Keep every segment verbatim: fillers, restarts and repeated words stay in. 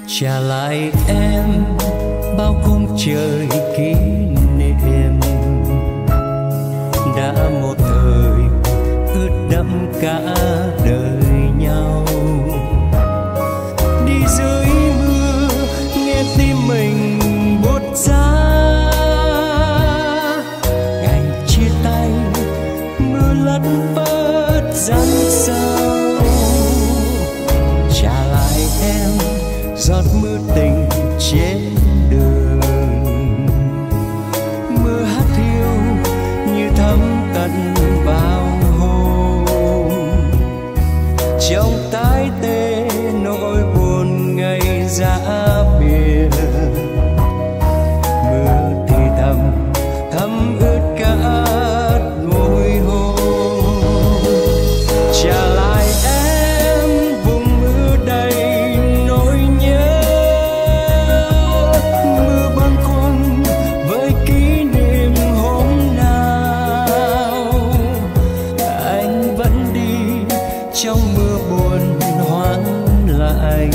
trả lại em bao khung trời kỷ niệm đã một thời ướt đẫm cả đời nhau. Đi dưới mưa nghe tim mình buốt giá, ngày chia tay mưa lất phất rắn sâu. Trả lại em giọt mưa tình trên đường, mưa hát hiu như thấm tận vào hồn. Trong tái tê nỗi buồn ngày ra biệt, mưa thì thầm thấm ướt cả môi hôn. Trả lại em vùng mưa đầy nỗi nhớ, mưa bâng khuâng với kỷ niệm hôm nào. Anh vẫn đi trong mưa buồn hoang lạnh,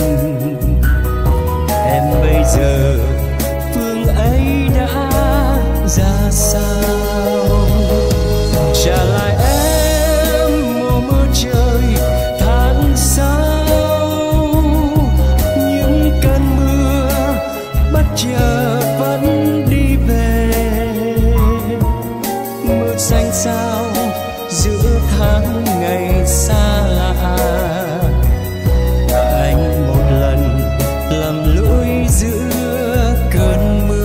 em bây giờ phương ấy đã ra sao. Trả lại em mùa mưa trời tháng sau, những cơn mưa bất chợt vẫn đi về. Mưa xanh sao giữa tháng ngày xa lạ, anh một lần lầm lũi giữa cơn mưa.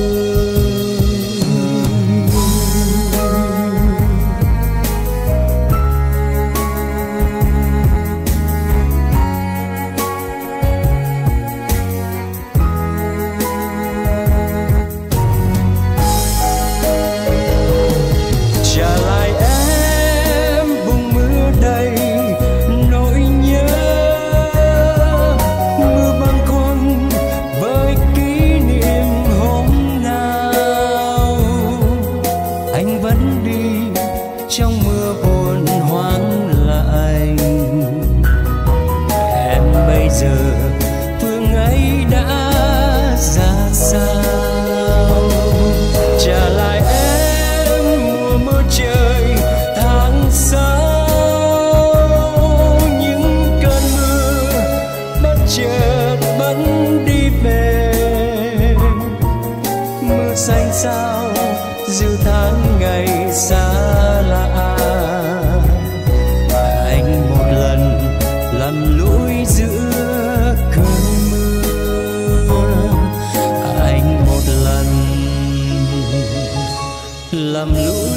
Trả lại em vùng mưa đầy nỗi nhớ, mưa bâng khuâng với kỷ niệm hôm nào. Anh vẫn đi trong mưa buồn hoang lạnh, em bây giờ phương ấy đã ra sao. Trả lại em mùa mưa trời tháng sau, những cơn mưa bất chợt vẫn đi về. Mưa xanh sao giữa tháng ngày xa lạ, anh một lần lầm lũi giữa cơn mưa. Anh một lần lầm lũi